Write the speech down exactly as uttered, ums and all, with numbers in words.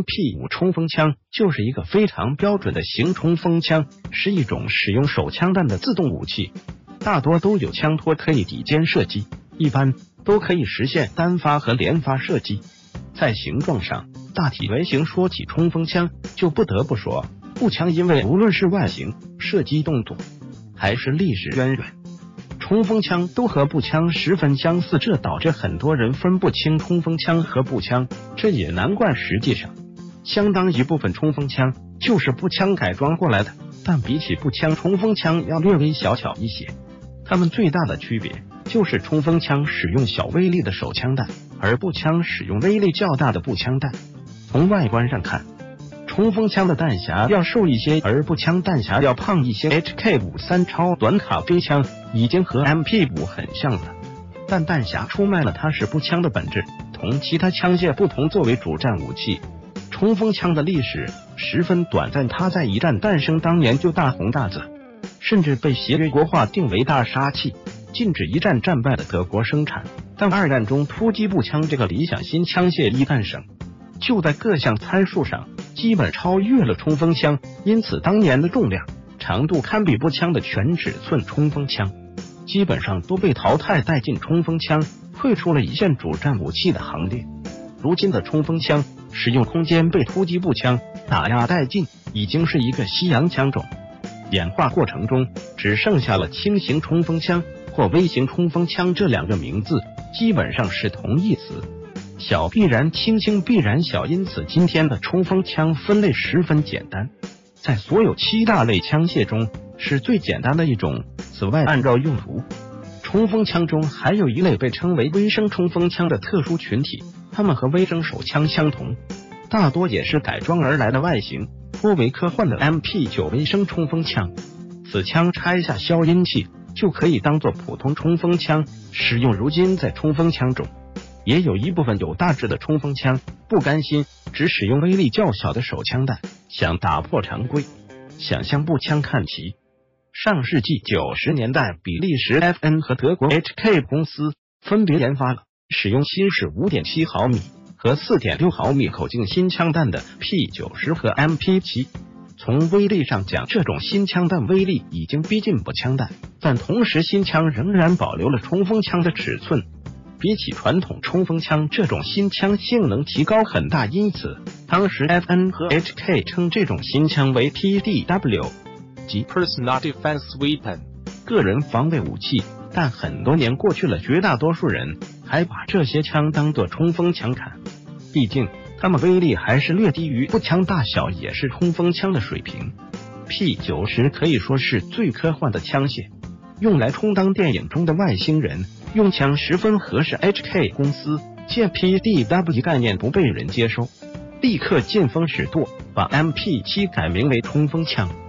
P 五 冲锋枪就是一个非常标准的型冲锋枪，是一种使用手枪弹的自动武器，大多都有枪托可以抵肩射击，一般都可以实现单发和连发射击。在形状上，大体为形。说起冲锋枪，就不得不说步枪，因为无论是外形、射击动作，还是历史渊源，冲锋枪都和步枪十分相似，这导致很多人分不清冲锋枪和步枪，这也难怪。实际上，相当一部分冲锋枪就是步枪改装过来的，但比起步枪，冲锋枪要略微小巧一些。它们最大的区别就是冲锋枪使用小威力的手枪弹，而步枪使用威力较大的步枪弹。从外观上看，冲锋枪的弹匣要瘦一些，而步枪弹匣要胖一些。H K 五十三 超短卡飞枪已经和 M P 五 很像了，但弹匣出卖了它是步枪的本质。同其他枪械不同，作为主战武器，冲锋枪的历史十分短暂。它在一战诞生当年就大红大紫，甚至被协约国划定为大杀器，禁止一战战败的德国生产。但二战中，突击步枪这个理想新枪械一诞生，就在各项参数上基本超越了冲锋枪，因此当年的重量、长度堪比步枪的全尺寸冲锋枪，基本上都被淘汰殆尽，冲锋枪退出了一线主战武器的行列。如今的冲锋枪使用空间被突击步枪打压殆尽，已经是一个西洋枪种。演化过程中只剩下了轻型冲锋枪或微型冲锋枪，这两个名字基本上是同义词，小必然轻，轻必然小，因此今天的冲锋枪分类十分简单，在所有七大类枪械中是最简单的一种。此外，按照用途，冲锋枪中还有一类被称为微声冲锋枪的特殊群体，它们和微声手枪相同，大多也是改装而来的外形颇为科幻的 M P 九 微声冲锋枪。此枪拆下消音器就可以当做普通冲锋枪使用。如今在冲锋枪中也有一部分有大致的冲锋枪不甘心只使用威力较小的手枪弹，想打破常规，想向步枪看齐。上世纪九十年代，比利时 F N 和德国 H K 公司分别研发了使用新式 五点七毫米和 四点六毫米口径新枪弹的 P 九十 和 M P 七。从威力上讲，这种新枪弹威力已经逼近步枪弹，但同时新枪仍然保留了冲锋枪的尺寸，比起传统冲锋枪，这种新枪性能提高很大，因此当时 F N 和 H K 称这种新枪为 P D W， 即 Personal Defense Weapon， 个人防卫武器。但很多年过去了，绝大多数人还把这些枪当作冲锋枪看，毕竟它们威力还是略低于步枪，大小也是冲锋枪的水平。 P 九十 可以说是最科幻的枪械，用来充当电影中的外星人，用枪十分合适。 H K 公司见 P D W 概念不被人接受，立刻见风使舵，把 M P 七 改名为冲锋枪。